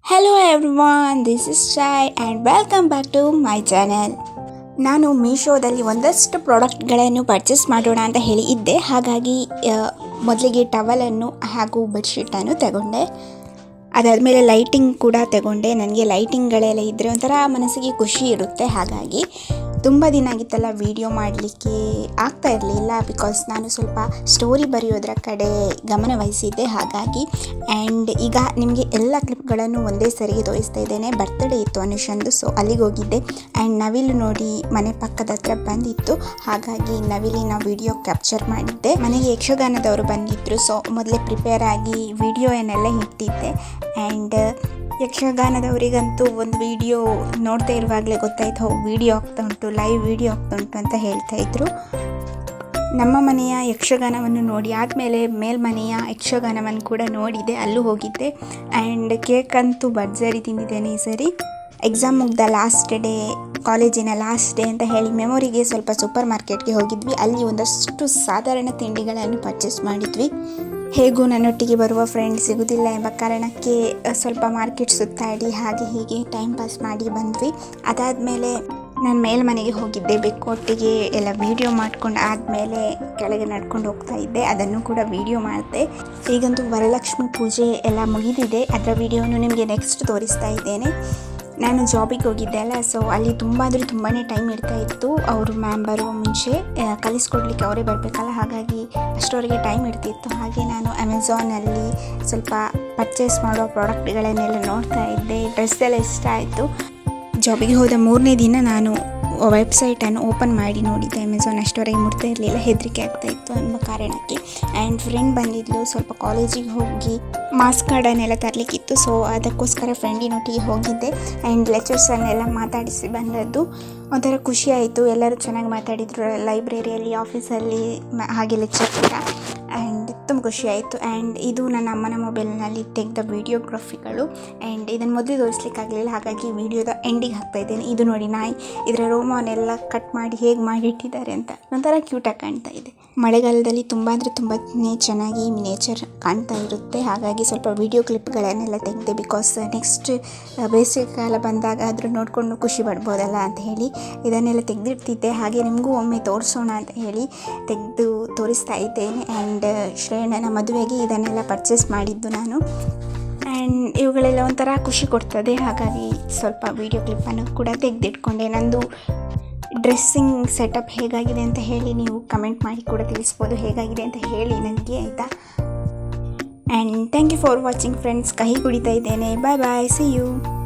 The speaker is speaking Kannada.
Hello everyone, this is Shai and welcome back to my channel. ನಾನು ಮೀಶೋದಲ್ಲಿ ಒಂದಷ್ಟು ಪ್ರಾಡಕ್ಟ್ಗಳನ್ನು ಪರ್ಚೇಸ್ ಮಾಡೋಣ ಅಂತ ಹೇಳಿ ಇದ್ದೆ. ಹಾಗಾಗಿ ಮೊದಲಿಗೆ ಟವಲನ್ನು ಹಾಗೂ ಬೆಡ್ಶೀಟನ್ನು ತಗೊಂಡೆ. ಅದಾದಮೇಲೆ ಲೈಟಿಂಗ್ ಕೂಡ ತಗೊಂಡೆ. ನನಗೆ ಲೈಟಿಂಗ್ಗಳೆಲ್ಲ ಇದ್ದರೆ ಒಂಥರ ಮನಸ್ಸಿಗೆ ಖುಷಿ ಇರುತ್ತೆ. ಹಾಗಾಗಿ ತುಂಬ ದಿನ ಆಗಿತ್ತಲ್ಲ ವಿಡಿಯೋ ಮಾಡಲಿಕ್ಕೆ ಆಗ್ತಾ ಇರಲಿಲ್ಲ. ಬಿಕಾಸ್ ನಾನು ಸ್ವಲ್ಪ ಸ್ಟೋರಿ ಬರೆಯೋದರ ಕಡೆ ಗಮನ ವಹಿಸಿದ್ದೆ. ಹಾಗಾಗಿ ಆ್ಯಂಡ್ ಈಗ ನಿಮಗೆ ಎಲ್ಲ ಕ್ಲಿಪ್ಗಳನ್ನು ಒಂದೇ ಸರಿಗೆ ತೋರಿಸ್ತಾ ಇದ್ದೇನೆ. ಬರ್ತ್ಡೇ ಇತ್ತು ಅನುಷಂದು, ಸೊ ಅಲ್ಲಿಗೆ ಹೋಗಿದ್ದೆ. ಆ್ಯಂಡ್ ನವಿಲು ನೋಡಿ ಮನೆ ಪಕ್ಕದ ಹತ್ರ ಬಂದಿತ್ತು. ಹಾಗಾಗಿ ನವಿಲಿನ ವಿಡಿಯೋ ಕ್ಯಾಪ್ಚರ್ ಮಾಡಿದ್ದೆ. ಮನೆಗೆ ಯಕ್ಷಗಾನದವರು ಬಂದಿದ್ದರು, ಸೊ ಮೊದಲೇ ಪ್ರಿಪೇರ್ ಆಗಿ ವಿಡಿಯೋ ಏನೆಲ್ಲ ಇಟ್ಟಿದ್ದೆ. ಆ್ಯಂಡ್ ಯಕ್ಷಗಾನದವರಿಗಂತೂ ಒಂದು ವಿಡಿಯೋ ನೋಡ್ತಾ ಇರುವಾಗಲೇ ಗೊತ್ತಾಯಿತು, ವಿಡಿಯೋ ಆಗ್ತಾ ಉಂಟು, ಲೈವ್ ವಿಡಿಯೋ ಆಗ್ತಾ ಉಂಟು ಅಂತ ಹೇಳ್ತಾಯಿದ್ರು. ನಮ್ಮ ಮನೆಯ ಯಕ್ಷಗಾನವನ್ನು ನೋಡಿ ಆದಮೇಲೆ ಮೇಲ್ಮನೆಯ ಯಕ್ಷಗಾನವನ್ನು ಕೂಡ ನೋಡಿದೆ, ಅಲ್ಲೂ ಹೋಗಿದ್ದೆ. ಆ್ಯಂಡ್ ಕೇಕ್ ಅಂತೂ ಭರ್ಜರಿ ತಿಂದಿದ್ದೇನೆ ಈ ಸರಿ. ಎಕ್ಸಾಮ್ ಮುಗ್ದ ಲಾಸ್ಟ್ ಡೇ, ಕಾಲೇಜಿನ ಲಾಸ್ಟ್ ಡೇ ಅಂತ ಹೇಳಿ ಮೆಮೊರಿಗೆ ಸ್ವಲ್ಪ ಸೂಪರ್ ಮಾರ್ಕೆಟ್ಗೆ ಹೋಗಿದ್ವಿ. ಅಲ್ಲಿ ಒಂದಷ್ಟು ಸಾಧಾರಣ ತಿಂಡಿಗಳನ್ನು ಪರ್ಚೇಸ್ ಮಾಡಿದ್ವಿ. ಹೇಗೂ ನನ್ನೊಟ್ಟಿಗೆ ಬರುವ ಫ್ರೆಂಡ್ ಸಿಗೋದಿಲ್ಲ ಎಂಬ ಕಾರಣಕ್ಕೆ ಸ್ವಲ್ಪ ಮಾರ್ಕೆಟ್ ಸುತ್ತಾಡಿ ಹಾಗೆ ಹೀಗೆ ಟೈಮ್ ಪಾಸ್ ಮಾಡಿ ಬಂದ್ವಿ. ಅದಾದಮೇಲೆ ನಾನು ಮೇಲ್ಮನೆಗೆ ಹೋಗಿದ್ದೆ. ಬೆಕ್ಕೊಟ್ಟಿಗೆ ಎಲ್ಲ ವೀಡಿಯೋ ಮಾಡ್ಕೊಂಡು ಆದಮೇಲೆ ಕೆಳಗೆ ನಡ್ಕೊಂಡು ಹೋಗ್ತಾ ಇದ್ದೆ, ಅದನ್ನು ಕೂಡ ವೀಡಿಯೋ ಮಾಡಿದೆ. ಈಗಂತೂ ವರಲಕ್ಷ್ಮಿ ಪೂಜೆ ಎಲ್ಲ ಮುಗಿದಿದೆ, ಅದರ ವೀಡಿಯೋನು ನಿಮಗೆ ನೆಕ್ಸ್ಟ್ ತೋರಿಸ್ತಾ ಇದ್ದೇನೆ. ನಾನು ಜಾಬಿಗೆ ಹೋಗಿದ್ದೆ ಅಲ್ಲ, ಸೊ ಅಲ್ಲಿ ತುಂಬ ಟೈಮ್ ಇರ್ತಾಯಿತ್ತು. ಅವರು ಮ್ಯಾಮ್ ಬರುವ ಮುಂಚೆ ಕಲಿಸ್ಕೊಡ್ಲಿಕ್ಕೆ ಅವರೇ ಬರಬೇಕಲ್ಲ, ಹಾಗಾಗಿ ಅಷ್ಟವರೆಗೆ ಟೈಮ್ ಇರ್ತಿತ್ತು. ಹಾಗೆ ನಾನು ಅಮೆಝಾನಲ್ಲಿ ಸ್ವಲ್ಪ ಪರ್ಚೇಸ್ ಮಾಡೋ ಪ್ರಾಡಕ್ಟ್ಗಳನ್ನೆಲ್ಲ ನೋಡ್ತಾ ಇದ್ದೆ. ಡ್ರೆಸ್ ಎಲ್ಲ ಇಷ್ಟ ಆಯಿತು. ಜಾಬಿಗೆ ಹೋದ 3ನೇ ದಿನ ನಾನು ವೆಬ್ಸೈಟನ್ನು ಓಪನ್ ಮಾಡಿ ನೋಡಿದ್ದೆ. ಅಮೆಝಾನ್ ಅಷ್ಟವರೆಗೆ ಮುಟ್ತಾ ಇರಲಿಲ್ಲ, ಹೆದರಿಕೆ ಆಗ್ತಾಯಿತ್ತು ಎಂಬ ಕಾರಣಕ್ಕೆ. ಆ್ಯಂಡ್ ಫ್ರೆಂಡ್ ಬಂದಿದ್ಲು, ಸ್ವಲ್ಪ ಕಾಲೇಜಿಗೆ ಹೋಗಿ ಮಾರ್ಕ್ಸ್ ಕಾರ್ಡನ್ನೆಲ್ಲ ತರಲಿಕ್ಕಿತ್ತು. ಸೊ ಅದಕ್ಕೋಸ್ಕರ ಫ್ರೆಂಡಿನೊಟ್ಟಿಗೆ ಹೋಗಿದ್ದೆ. ಆ್ಯಂಡ್ ಲೆಕ್ಚರ್ಸನ್ನೆಲ್ಲ ಮಾತಾಡಿಸಿ ಬಂದದ್ದು ಒಂಥರ ಖುಷಿ ಆಯಿತು. ಎಲ್ಲರೂ ಚೆನ್ನಾಗಿ ಮಾತಾಡಿದರು ಲೈಬ್ರರಿಯಲ್ಲಿ, ಆಫೀಸಲ್ಲಿ, ಹಾಗೆ ಲೆಕ್ಚರ್ ಕೂಡ. ಆ್ಯಂಡ್ ತುಂಬ ಖುಷಿ ಆಯಿತು. ಆ್ಯಂಡ್ ಇದು ನನ್ನ ಅಮ್ಮನ ಮೊಬೈಲ್ನಲ್ಲಿ ತೆಗೆದ ವೀಡಿಯೋಗ್ರಫಿಗಳು. ಆ್ಯಂಡ್ ಇದನ್ನು ಮೊದಲು ತೋರಿಸ್ಲಿಕ್ಕಾಗಲಿಲ್ಲ, ಹಾಗಾಗಿ ವೀಡಿಯೋದ ಎಂಡಿಗೆ ಹಾಕ್ತಾಯಿದ್ದೇನೆ. ಇದು ನೋಡಿ ನಾಯಿ, ಇದರ ರೋಮನೆಲ್ಲ ಕಟ್ ಮಾಡಿ ಹೇಗೆ ಮಾಡಿಟ್ಟಿದ್ದಾರೆ ಅಂತ ಒಂಥರ ಕ್ಯೂಟಾಗಿ ಕಾಣ್ತಾ ಇದೆ. ಮಳೆಗಾಲದಲ್ಲಿ ತುಂಬ ಚೆನ್ನಾಗಿ ನೇಚರ್ ಕಾಣ್ತಾ ಇರುತ್ತೆ. ಹಾಗಾಗಿ ಸ್ವಲ್ಪ ವೀಡಿಯೋ ಕ್ಲಿಪ್ಗಳನ್ನೆಲ್ಲ ತೆಗೆದೆ. ಬಿಕಾಸ್ ನೆಕ್ಸ್ಟ್ ಬೇಸಿಗೆ ಕಾಲ ಬಂದಾಗ ಆದರೂ ನೋಡಿಕೊಂಡು ಖುಷಿ ಪಡ್ಬೋದಲ್ಲ ಅಂತ ಹೇಳಿ ಇದನ್ನೆಲ್ಲ ತೆಗೆದಿಡ್ತಿದ್ದೆ. ಹಾಗೆ ನಿಮಗೂ ಒಮ್ಮೆ ತೋರಿಸೋಣ ಅಂತ ಹೇಳಿ ತೆಗೆದು ತೋರಿಸ್ತಾ ಇದ್ದೇನೆ. ಆ್ಯಂಡ್ ಶ್ರೇಯಣ್ಣನ ಮದುವೆಗೆ ಇದನ್ನೆಲ್ಲ ಪರ್ಚೇಸ್ ಮಾಡಿದ್ದು ನಾನು. ಆ್ಯಂಡ್ ಇವುಗಳೆಲ್ಲ ಒಂಥರ ಖುಷಿ ಕೊಡ್ತದೆ, ಹಾಗಾಗಿ ಸ್ವಲ್ಪ ವೀಡಿಯೋ ಕ್ಲಿಪ್ಪನ್ನು ಕೂಡ ತೆಗೆದಿಟ್ಕೊಂಡೆ. ನಂದು ಡ್ರೆಸ್ಸಿಂಗ್ ಸೆಟಪ್ ಹೇಗಾಗಿದೆ ಅಂತ ಹೇಳಿ ನೀವು ಕಮೆಂಟ್ ಮಾಡಿ ಕೂಡ ತಿಳಿಸ್ಬೋದು, ಹೇಗಾಗಿದೆ ಅಂತ ಹೇಳಿ ನನಗೆ, ಆಯಿತಾ. And thank you for watching friends. ಕಹಿ ಕುಡಿತಾ ಇದ್ದೇನೆ. Bye bye, see you.